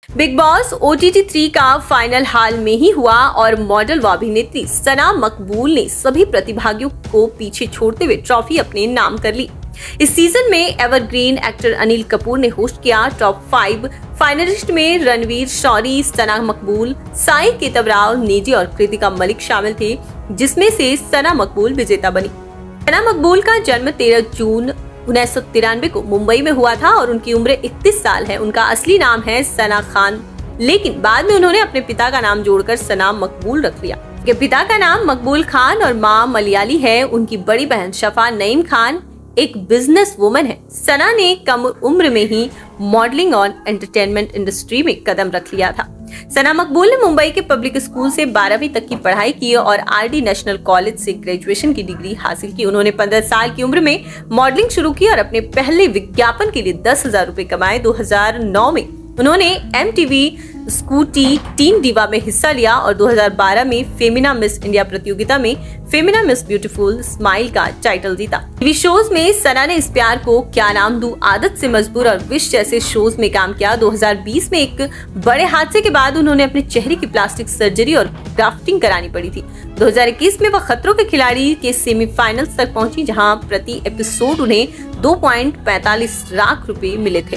Big boss OTT 3 का final हाल में ही हुआ और मॉडल व अभिनेत्री सना मकबूल ने सभी प्रतिभागियों को पीछे छोड़ते हुए ट्रॉफी अपने नाम कर ली। इस सीजन में एवरग्रीन एक्टर अनिल कपूर ने होस्ट किया। टॉप 5 फाइनलिस्ट में रणवीर शौरी, सना मकबूल, साई केतवराव, निजी और कृतिका मलिक शामिल थे, जिसमें से सना मकबूल विजेता बनी। सना मकबूल का जन्म 13 जून 1993 को मुंबई में हुआ था और उनकी उम्र 31 साल है। उनका असली नाम है सना खान, लेकिन बाद में उन्होंने अपने पिता का नाम जोड़कर सना मकबूल रख लिया। उनके पिता का नाम मकबूल खान और माँ मलयाली है। उनकी बड़ी बहन शफा नईम खान एक बिजनेस वुमन है। सना ने कम उम्र में ही मॉडलिंग और एंटरटेनमेंट इंडस्ट्री में कदम रख लिया था। सना मकबूल ने मुंबई के पब्लिक स्कूल से 12वीं तक की पढ़ाई की और RD नेशनल कॉलेज से ग्रेजुएशन की डिग्री हासिल की। उन्होंने 15 साल की उम्र में मॉडलिंग शुरू की और अपने पहले विज्ञापन के लिए 10,000 रुपए कमाए। 2009 में उन्होंने MTV स्कूटी टीन डिवा में हिस्सा लिया और 2012 में फेमिना मिस इंडिया प्रतियोगिता में फेमिना मिस ब्यूटीफुल स्माइल का टाइटल जीता। टीवी शोज में सना ने इस प्यार को, क्या नाम दूं, आदत से मजबूर और विश जैसे शोज में काम किया। 2020 में एक बड़े हादसे के बाद उन्होंने अपने चेहरे की प्लास्टिक सर्जरी और ग्राफ्टिंग करानी पड़ी थी। 2021 में वह खतरों के खिलाड़ी के सेमीफाइनल्स तक पहुंची, जहां प्रति एपिसोड उन्हें 2.45 लाख रुपए मिले थे।